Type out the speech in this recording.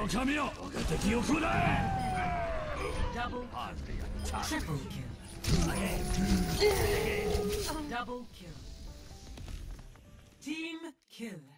神よ、我が敵を食らえ。 Double, triple kill. Double kill. Team kill.